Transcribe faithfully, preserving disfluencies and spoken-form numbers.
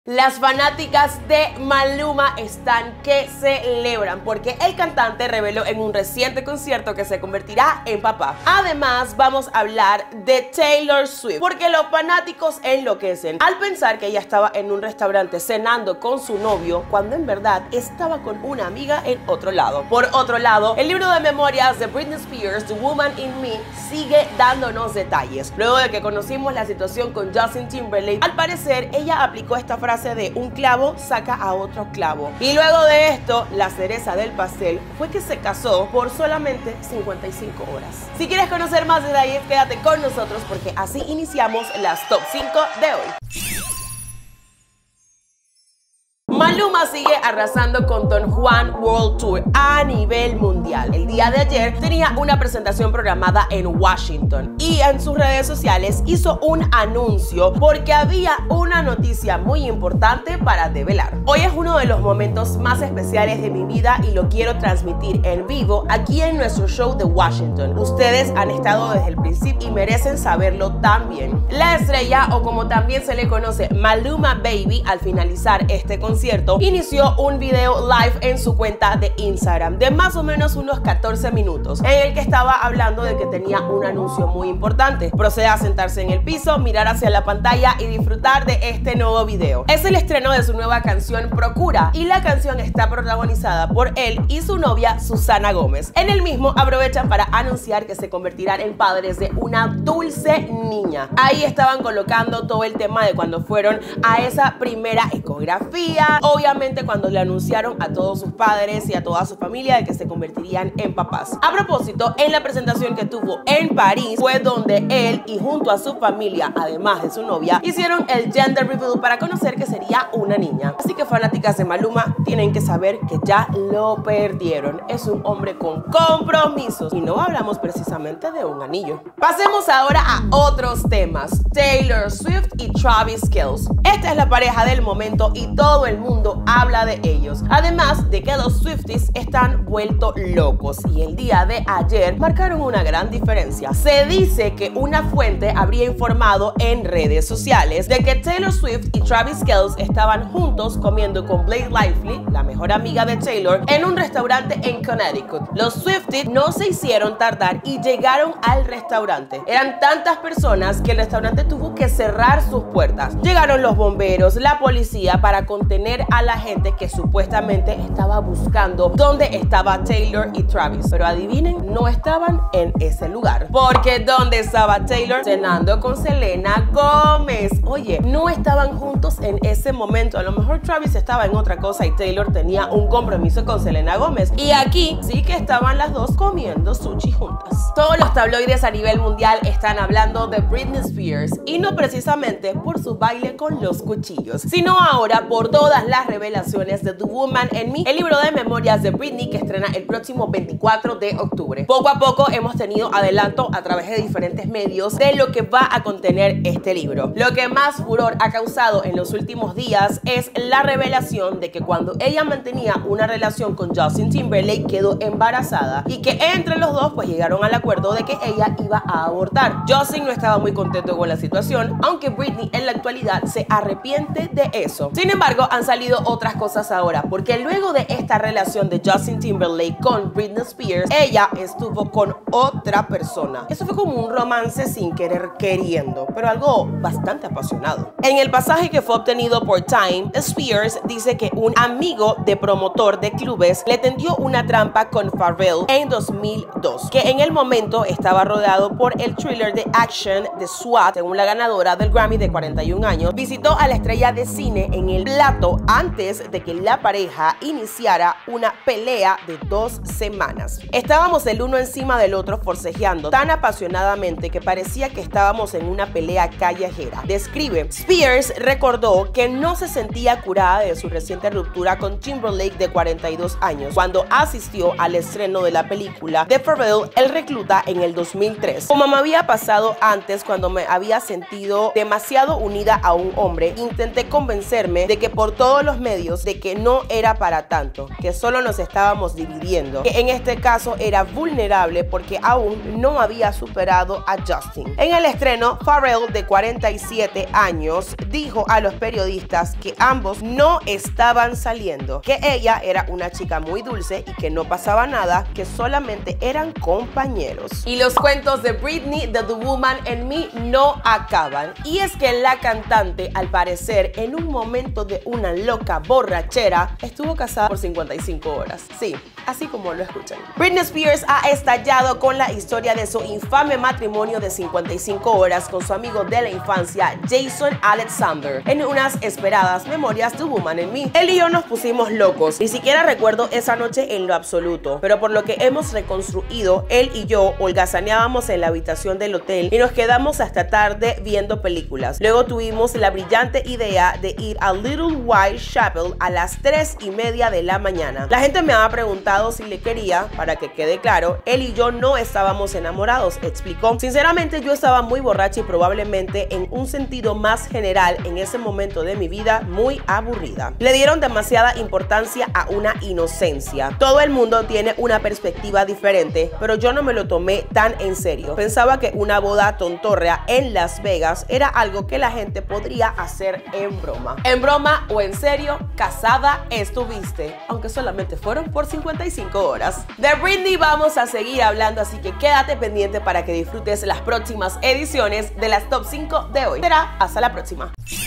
Las fanáticas de Maluma están que celebran porque el cantante reveló en un reciente concierto que se convertirá en papá. Además, vamos a hablar de Taylor Swift porque los fanáticos enloquecen al pensar que ella estaba en un restaurante cenando con su novio cuando en verdad estaba con una amiga en otro lado. Por otro lado, el libro de memorias de Britney Spears, The Woman in Me, sigue dándonos detalles. Luego de que conocimos la situación con Justin Timberlake, al parecer ella aplicó esta frase de un clavo saca a otro clavo. Y luego de esto, la cereza del pastel fue que se casó por solamente cincuenta y cinco horas. Si quieres conocer más detalles, quédate con nosotros porque así iniciamos las top cinco de hoy. Maluma sigue arrasando con Don Juan World Tour a nivel mundial. El día de ayer tenía una presentación programada en Washington y en sus redes sociales hizo un anuncio porque había una noticia muy importante para develar. Hoy es uno de los momentos más especiales de mi vida y lo quiero transmitir en vivo aquí en nuestro show de Washington. Ustedes han estado desde el principio y merecen saberlo también. La estrella, o como también se le conoce, Maluma Baby, al finalizar este concierto inició un video live en su cuenta de Instagram de más o menos unos catorce minutos, en el que estaba hablando de que tenía un anuncio muy importante. Procede a sentarse en el piso, mirar hacia la pantalla y disfrutar de este nuevo video. Es el estreno de su nueva canción Procura y la canción está protagonizada por él y su novia Susana Gómez. En el mismo aprovechan para anunciar que se convertirán en padres de una dulce niña. Ahí estaban colocando todo el tema de cuando fueron a esa primera ecografía. Obviamente cuando le anunciaron a todos sus padres y a toda su familia de que se convertirían en papás. A propósito, en la presentación que tuvo en París fue donde él y junto a su familia, además de su novia, hicieron el gender reveal para conocer que sería una niña. Así que fanáticas de Maluma tienen que saber que ya lo perdieron. Es un hombre con compromisos y no hablamos precisamente de un anillo. Pasemos ahora a otros temas. Taylor Swift y Travis Kelce. Esta es la pareja del momento y todo el mundo habla de ellos. Además de que los Swifties están vueltos locos y el día de ayer marcaron una gran diferencia. Se dice que una fuente habría informado en redes sociales de que Taylor Swift y Travis Kelce estaban juntos comiendo con Blake Lively, la mejor amiga de Taylor, en un restaurante en Connecticut. Los Swifties no se hicieron tardar y llegaron al restaurante. Eran tantas personas que el restaurante tuvo que cerrar sus puertas. Llegaron los bomberos, la policía para contener a la gente que supuestamente estaba buscando dónde estaba Taylor y Travis. Pero adivinen, no estaban en ese lugar. Porque ¿dónde estaba Taylor? Cenando con Selena Gómez. Oye, no estaban juntos en ese momento. A lo mejor Travis estaba en otra cosa y Taylor tenía un compromiso con Selena Gómez. Y aquí sí que estaban las dos comiendo sushi juntas. Todos los tabloides a nivel mundial están hablando de Britney Spears y no precisamente por su baile con los cuchillos, sino ahora por todas las revelaciones de The Woman in Me, el libro de memorias de Britney que estrena el próximo veinticuatro de octubre. Poco a poco hemos tenido adelanto a través de diferentes medios de lo que va a contener este libro. Lo que más furor ha causado en los últimos días es la revelación de que cuando ella mantenía una relación con Justin Timberlake quedó embarazada y que entre los dos pues llegaron al acuerdo de que ella iba a abortar. Justin no estaba muy contento con la situación, aunque Britney en la actualidad se arrepiente de eso. Sin embargo, han salido otras cosas ahora, porque luego de esta relación de Justin Timberlake con Britney Spears, ella estuvo con otra persona. Eso fue como un romance sin querer queriendo, pero algo bastante apasionado. En el pasaje que fue obtenido por Time, Spears dice que un amigo de promotor de clubes le tendió una trampa con Pharrell en dos mil dos, que en el momento estaba rodeado por el thriller de action de SWAT. Según la ganadora del Grammy de cuarenta y un años, visitó a la estrella de cine en el plato antes de que la pareja iniciara una pelea de dos semanas. Estábamos el uno encima del otro forcejeando tan apasionadamente que parecía que estábamos en una pelea callejera. Describe. Spears recordó que no se sentía curada de su reciente ruptura con Timberlake de cuarenta y dos años cuando asistió al estreno de la película de Pharrell, El Recluta, en el dos mil tres. Como me había pasado antes cuando me había sentido demasiado unida a un hombre, intenté convencerme de que por todos los los medios de que no era para tanto, que solo nos estábamos dividiendo, que en este caso era vulnerable porque aún no había superado a Justin. En el estreno, Pharrell, de cuarenta y siete años, dijo a los periodistas que ambos no estaban saliendo, que ella era una chica muy dulce y que no pasaba nada, que solamente eran compañeros. Y los cuentos de Britney, de The Woman and Me, no acaban. Y es que la cantante, al parecer, en un momento de una loca borrachera, estuvo casada por cincuenta y cinco horas. Sí, así como lo escuchan. Britney Spears ha estallado con la historia de su infame matrimonio de cincuenta y cinco horas con su amigo de la infancia, Jason Alexander, en unas esperadas memorias de Woman and Me. Él y yo nos pusimos locos. Ni siquiera recuerdo esa noche en lo absoluto, pero por lo que hemos reconstruido, él y yo holgazaneábamos en la habitación del hotel y nos quedamos hasta tarde viendo películas. Luego tuvimos la brillante idea de ir a Little White Chapel a las tres y media de la mañana. La gente me ha preguntado si le quería. Para que quede claro, él y yo no estábamos enamorados, explicó. Sinceramente, yo estaba muy borracha y probablemente, en un sentido más general, en ese momento de mi vida, muy aburrida. Le dieron demasiada importancia a una inocencia. Todo el mundo tiene una perspectiva diferente, pero yo no me lo tomé tan en serio. Pensaba que una boda tontorrea en Las Vegas era algo que la gente podría hacer en broma. En broma o en serio, casada estuviste, aunque solamente fueron por cincuenta y cinco horas. De Britney vamos a seguir hablando, así que quédate pendiente para que disfrutes las próximas ediciones de las Top cinco de hoy. Será hasta la próxima.